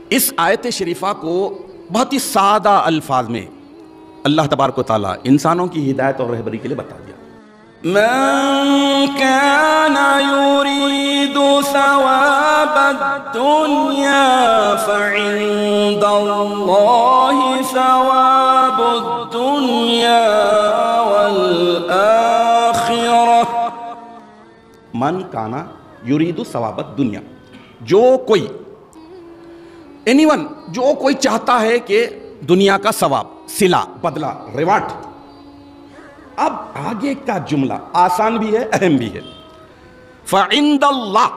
اس آیت شریفہ کو بہت ہی سادہ الفاظ میں اللہ تبارک و تعالیٰ انسانوں کی ہدایت اور رہبری کے لیے بتا دیا. من كان يريد ثواب الدنيا فعند الله ثواب الدنيا والآخرة. من كان يريد ثواب الدنيا، جو کوئی جو کوئی چاہتا ہے کہ دنیا کا ثواب، صلہ، بدلہ، ریوارڈ. اب آگے کا جملہ آسان بھی ہے، اہم بھی ہے. فعند اللہ،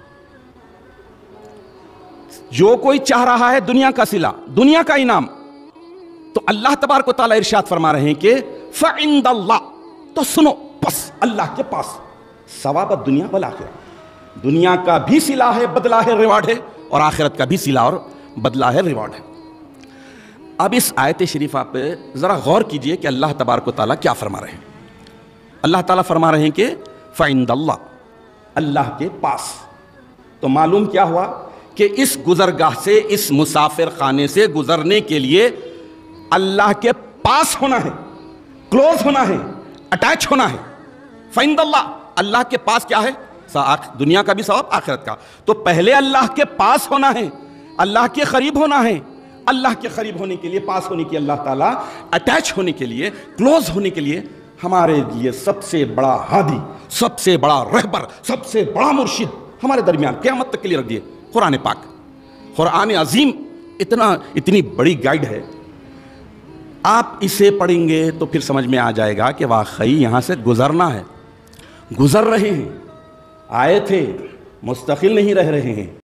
جو کوئی چاہ رہا ہے دنیا کا صلہ، دنیا کا انعام، تو اللہ تبارک و تعالیٰ ارشاد فرما رہے ہیں کہ فعند اللہ، تو سنو، بس اللہ کے پاس ثواب الدنیا والآخرہ، دنیا کا بھی صلہ ہے، بدلہ ہے، ریوارڈ ہے، اور آخرت کا بھی صلہ اور بدلہ ہے، ریوارڈ ہے. اب اس آیت شریفہ پہ ذرا غور کیجئے کہ اللہ تبارک و تعالیٰ کیا فرما رہے ہیں. اللہ تعالیٰ فرما رہے ہیں کہ فعند اللہ، اللہ کے پاس. تو معلوم کیا ہوا کہ اس گزرگاہ سے، اس مسافر خانے سے گزرنے کے لیے اللہ کے پاس ہونا ہے، کلوز ہونا ہے، اٹیچ ہونا ہے. فعند اللہ، اللہ کے پاس کیا ہے؟ دنیا کا بھی ثواب، آخرت کا. تو پہلے اللہ کے پاس ہونا ہے، اللہ کے قریب ہونا ہے. اللہ کے قریب ہونے کے لیے، پاس ہونے کے لیے، اللہ تعالیٰ اٹیچ ہونے کے لیے، کلوز ہونے کے لیے ہمارے لیے سب سے بڑا ہادی، سب سے بڑا رہبر، سب سے بڑا مرشد ہمارے درمیان قیامت تک کے لیے رکھ دیے قرآن پاک. قرآن عظیم اتنی بڑی گائیڈ ہے. آپ اسے پڑھیں گے تو پھر سمجھ میں آ جائے گا کہ واقعی یہاں سے گزرنا ہے. گزر رہے ہیں، آئے تھے، مستقل نہیں رہ رہے ہیں.